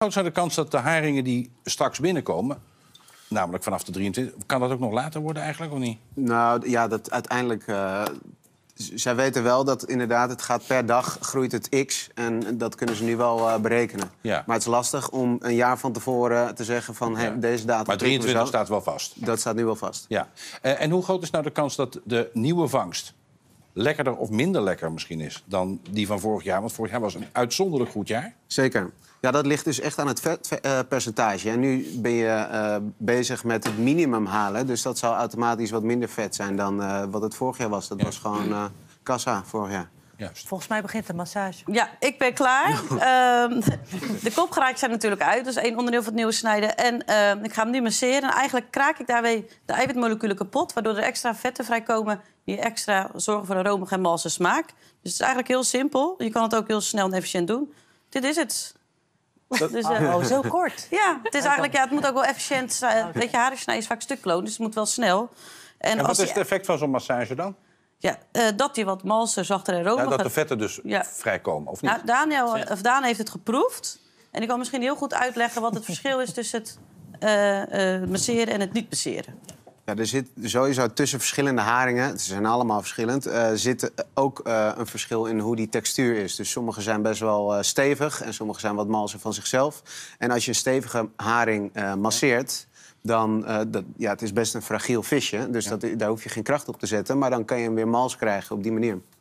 groot is de kans dat de haringen die straks binnenkomen, namelijk vanaf de 23... kan dat ook nog later worden eigenlijk, of niet? Nou ja, dat uiteindelijk... zij weten wel dat inderdaad het gaat per dag groeit het x. En dat kunnen ze nu wel berekenen. Ja. Maar het is lastig om een jaar van tevoren te zeggen van hey, deze datum... Maar 23 staat wel vast. Dat staat nu wel vast. Ja. En hoe groot is nou de kans dat de nieuwe vangst lekkerder of minder lekker misschien is dan die van vorig jaar? Want vorig jaar was een uitzonderlijk goed jaar. Zeker. Ja, dat ligt dus echt aan het vetpercentage. En nu ben je bezig met het minimum halen. Dus dat zou automatisch wat minder vet zijn dan wat het vorig jaar was. Dat was gewoon kassa vorig jaar. Juist. Volgens mij begint de massage. Ja, ik ben klaar. De kopgraatjes zijn natuurlijk uit. Dat is één onderdeel van het nieuwe snijden. En ik ga hem nu masseren. En eigenlijk kraak ik daarmee de eiwitmoleculen kapot, waardoor er extra vetten vrijkomen die extra zorgen voor een romige en malse smaak. Dus het is eigenlijk heel simpel. Je kan het ook heel snel en efficiënt doen. Dit is het. Dus, Zo kort. ja, het is eigenlijk, het moet ook wel efficiënt. Weet je, haringsnijden is vaak stukloon, dus het moet wel snel. En wat als is het effect van zo'n massage dan? Ja, dat die wat malser, zachter en romiger... Ja, dat de vetten dus vrijkomen, of niet? Nou, Daan heeft het geproefd. En ik kan misschien heel goed uitleggen wat het verschil is tussen het masseren en het niet masseren. Ja, er zit sowieso tussen verschillende haringen, ze zijn allemaal verschillend, zit ook een verschil in hoe die textuur is. Dus sommige zijn best wel stevig en sommige zijn wat malser van zichzelf. En als je een stevige haring masseert, dan het is best een fragiel visje. Dus daar hoef je geen kracht op te zetten, maar dan kan je hem weer mals krijgen op die manier.